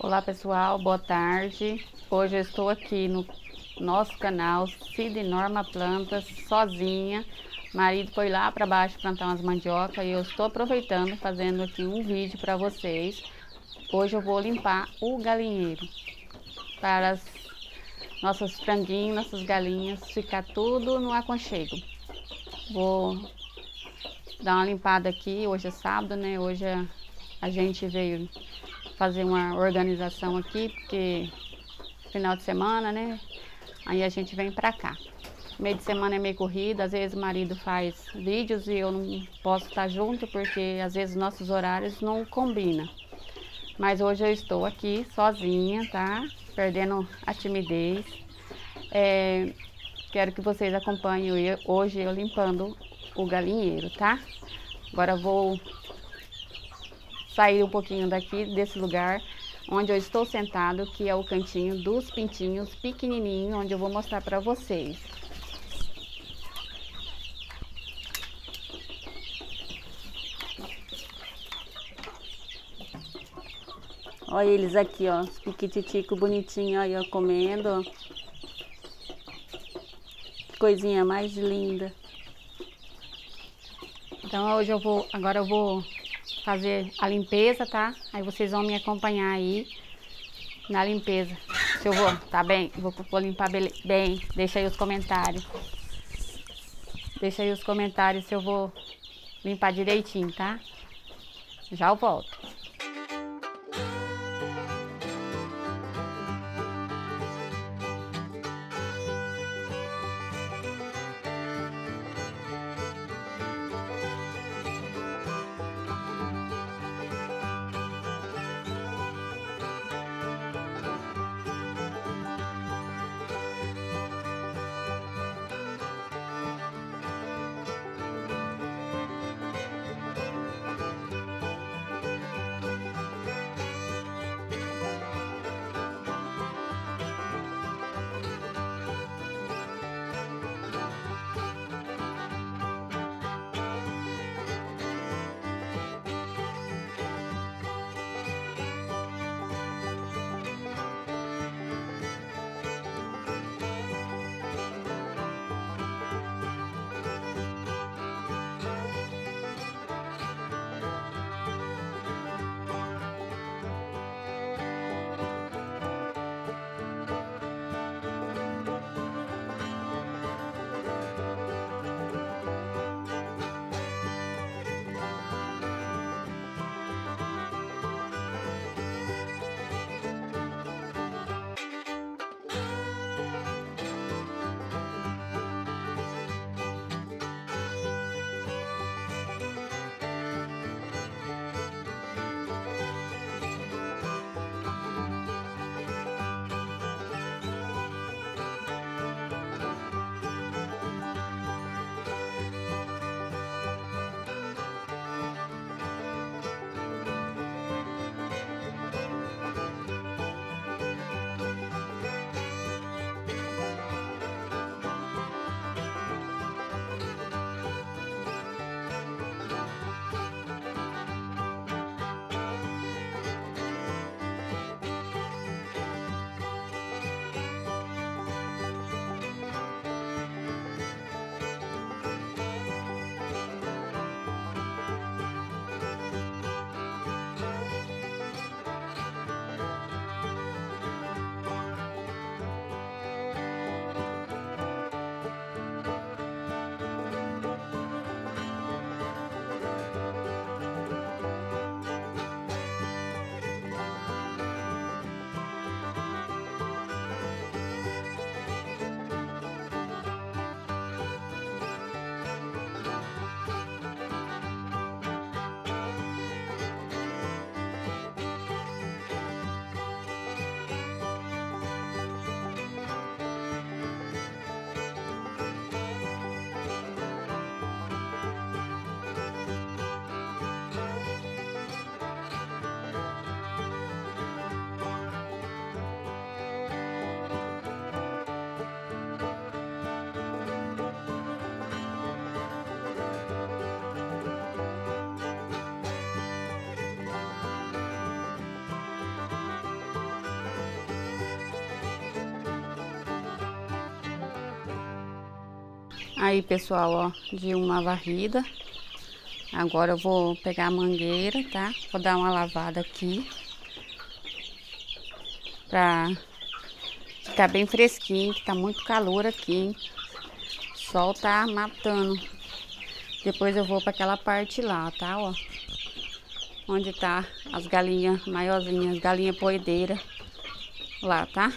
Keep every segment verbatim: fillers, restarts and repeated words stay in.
Olá pessoal, boa tarde. Hoje eu estou aqui no nosso canal Cida e Norma Plantas, sozinha. O marido foi lá para baixo plantar umas mandioca e eu estou aproveitando, fazendo aqui um vídeo para vocês. Hoje eu vou limpar o galinheiro para as nossas franguinhas, nossas galinhas ficar tudo no aconchego. Vou dar uma limpada aqui. Hoje é sábado, né? Hoje a, a gente veio fazer uma organização aqui, porque final de semana, né? Aí a gente vem pra cá. Meio de semana é meio corrido, às vezes o marido faz vídeos e eu não posso estar junto, porque às vezes nossos horários não combinam. Mas hoje eu estou aqui sozinha, tá? Perdendo a timidez. É, quero que vocês acompanhem eu, hoje eu limpando o galinheiro, tá? Agora eu vou sair um pouquinho daqui, desse lugar onde eu estou sentado, que é o cantinho dos pintinhos pequenininhos, onde eu vou mostrar para vocês. Olha eles aqui, ó, os piquititicos bonitinhos aí, ó, comendo, ó. Que coisinha mais linda. Então hoje eu vou, agora eu vou fazer a limpeza, tá? Aí vocês vão me acompanhar aí na limpeza. Se eu vou, tá bem? Vou, vou limpar bem. Deixa aí os comentários. Deixa aí os comentários se eu vou limpar direitinho, tá? Já eu volto. Aí, pessoal, ó, de uma varrida. Agora eu vou pegar a mangueira, tá? Vou dar uma lavada aqui. Pra ficar bem fresquinho, que tá muito calor aqui, hein? O sol tá matando. Depois eu vou para aquela parte lá, tá, ó. Onde tá as galinhas maiorzinhas, galinha poedeira. Lá, tá?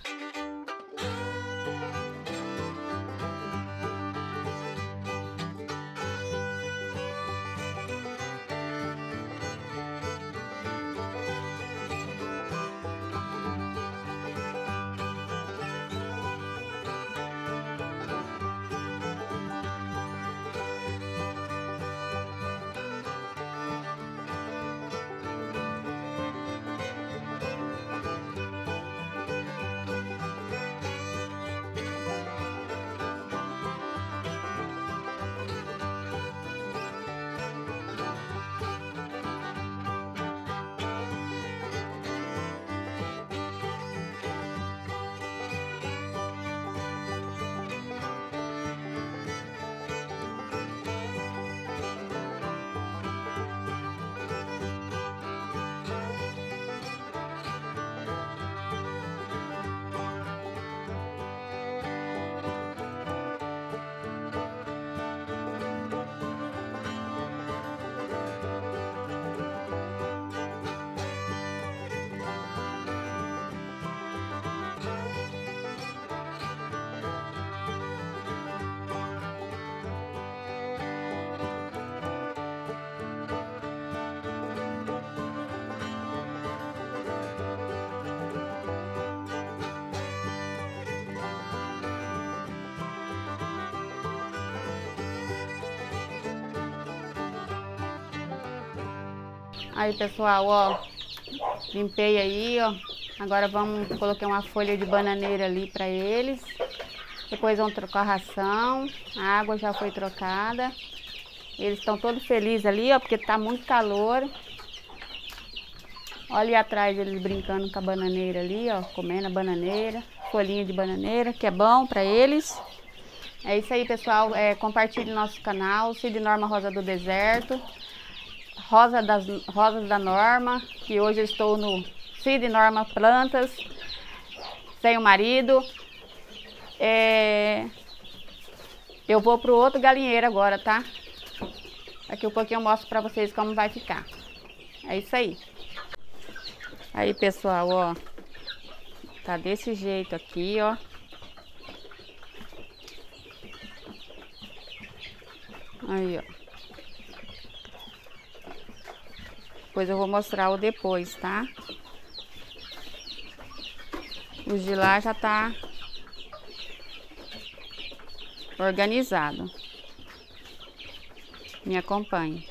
Aí, pessoal, ó, limpei aí, ó. Agora vamos, coloquei uma folha de bananeira ali para eles. Depois vão trocar a ração. A água já foi trocada. Eles estão todos felizes ali, ó, porque tá muito calor. Olha ali atrás eles brincando com a bananeira ali, ó, comendo a bananeira, folhinha de bananeira, que é bom para eles. É isso aí, pessoal. É, compartilhe nosso canal, Cid Norma Rosa do Deserto. Rosa das, Rosas da Norma, que hoje eu estou no Cid Norma Plantas, sem o marido. É, eu vou pro outro galinheiro agora, tá? Daqui a pouquinho eu mostro pra vocês como vai ficar. É isso aí. Aí, pessoal, ó, tá desse jeito aqui, ó. Aí, ó. Depois eu vou mostrar o depois, tá? O de lá já tá organizado. Me acompanhe.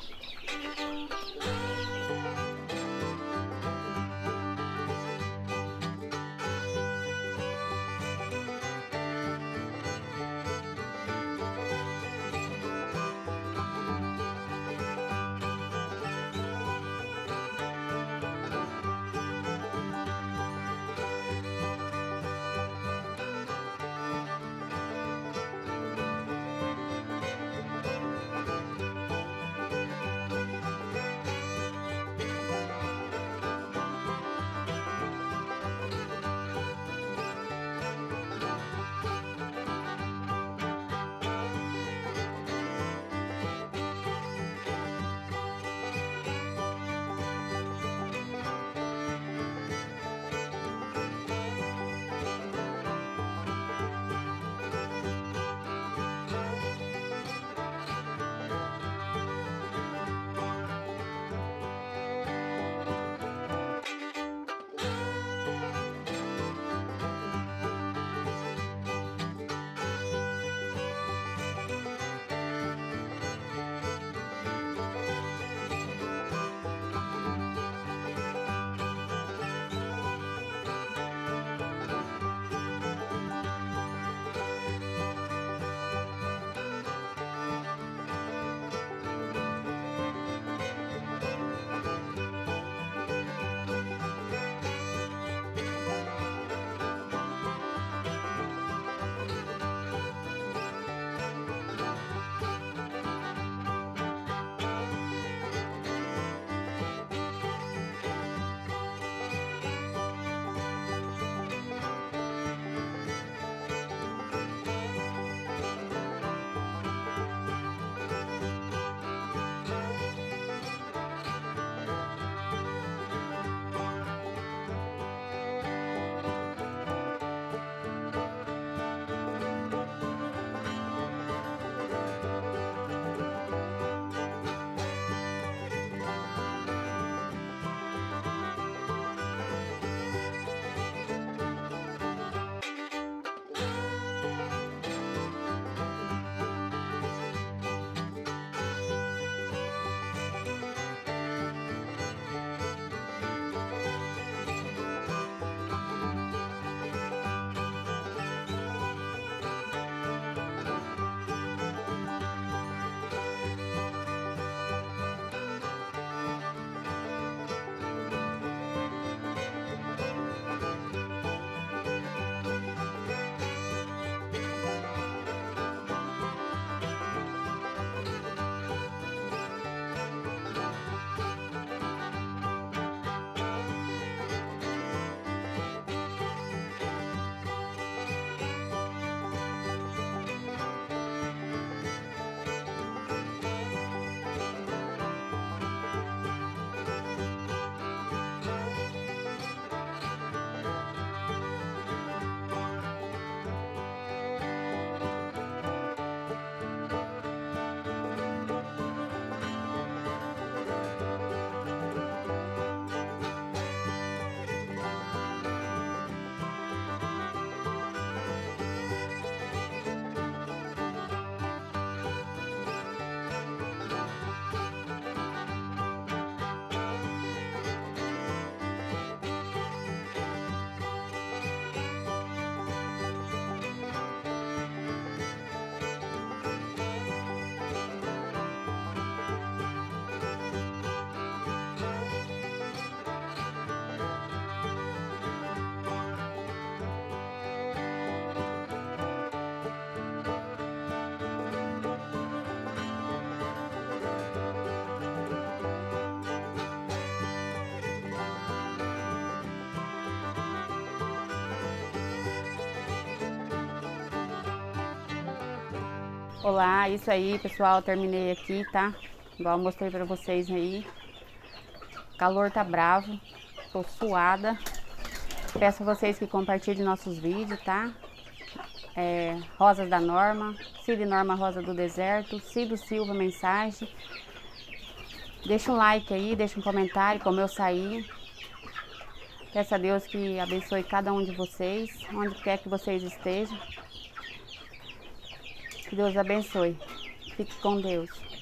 Olá, isso aí, pessoal, terminei aqui, tá? Igual eu mostrei pra vocês aí. O calor tá bravo, tô suada. Peço a vocês que compartilhem nossos vídeos, tá? É, Rosas da Norma, Cid Norma Rosa do Deserto, Cido Silva Mensagem. Deixa um like aí, deixa um comentário como eu saí. Peço a Deus que abençoe cada um de vocês, onde quer que vocês estejam. Que Deus abençoe. Fique com Deus.